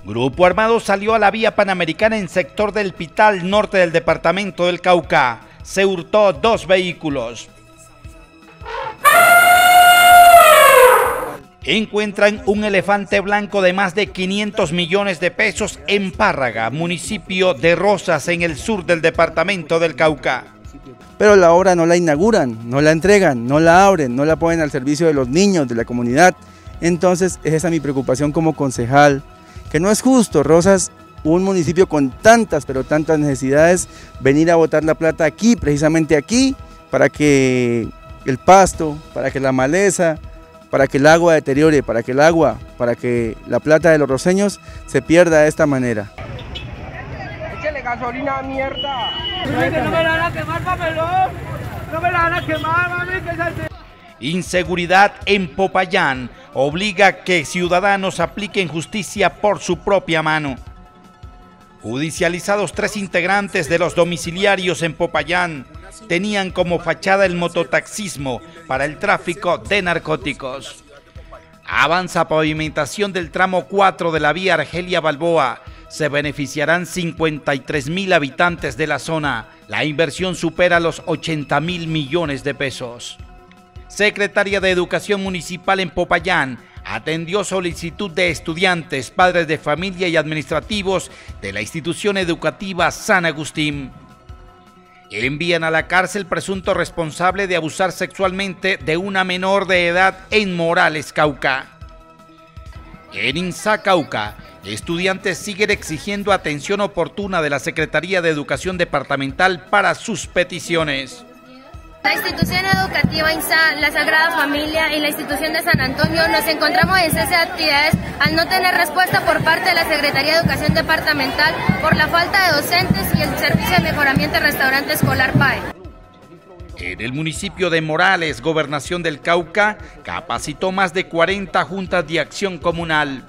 Grupo armado salió a la vía panamericana en sector del Pital, norte del departamento del Cauca. Se hurtó 2 vehículos. Encuentran un elefante blanco de más de 500 millones de pesos en Párraga, municipio de Rosas, en el sur del departamento del Cauca. Pero la obra no la inauguran, no la entregan, no la abren, no la ponen al servicio de los niños, de la comunidad. Entonces, esa es mi preocupación como concejal, que no es justo, Rosas, un municipio con tantas, pero tantas necesidades, venir a botar la plata aquí, precisamente aquí, para que el pasto, para que la maleza, para que el agua deteriore, para que la plata de los roseños se pierda de esta manera. Échale gasolina, mierda. No me la van a quemar, papelón. No me la van a quemar, mami. Inseguridad en Popayán obliga a que ciudadanos apliquen justicia por su propia mano. Judicializados 3 integrantes de los domiciliarios en Popayán. Tenían como fachada el mototaxismo para el tráfico de narcóticos. Avanza pavimentación del tramo 4 de la vía Argelia-Balboa. Se beneficiarán 53.000 habitantes de la zona. La inversión supera los 80.000 millones de pesos. Secretaría de Educación Municipal en Popayán atendió solicitud de estudiantes, padres de familia y administrativos de la institución educativa San Agustín. Envían a la cárcel presunto responsable de abusar sexualmente de una menor de edad en Morales, Cauca. En Insa, Cauca, estudiantes siguen exigiendo atención oportuna de la Secretaría de Educación Departamental para sus peticiones. La institución educativa INSA, la Sagrada Familia y la institución de San Antonio nos encontramos en cese de actividades al no tener respuesta por parte de la Secretaría de Educación Departamental por la falta de docentes y el servicio de mejoramiento del restaurante escolar PAE. En el municipio de Morales, Gobernación del Cauca, capacitó más de 40 juntas de acción comunal.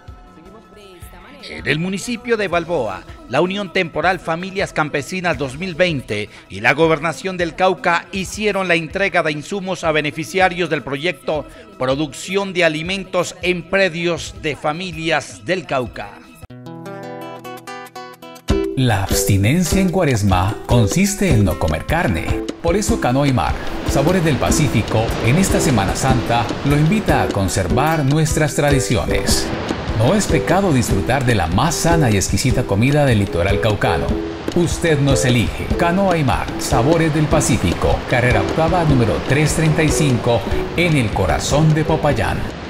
En el municipio de Balboa, la Unión Temporal Familias Campesinas 2020 y la Gobernación del Cauca hicieron la entrega de insumos a beneficiarios del proyecto Producción de Alimentos en Predios de Familias del Cauca. La abstinencia en Cuaresma consiste en no comer carne. Por eso Canoa y Mar, Sabores del Pacífico, en esta Semana Santa lo invita a conservar nuestras tradiciones. No es pecado disfrutar de la más sana y exquisita comida del litoral caucano. Usted nos elige. Canoa y Mar, Sabores del Pacífico, carrera octava número 335, en el corazón de Popayán.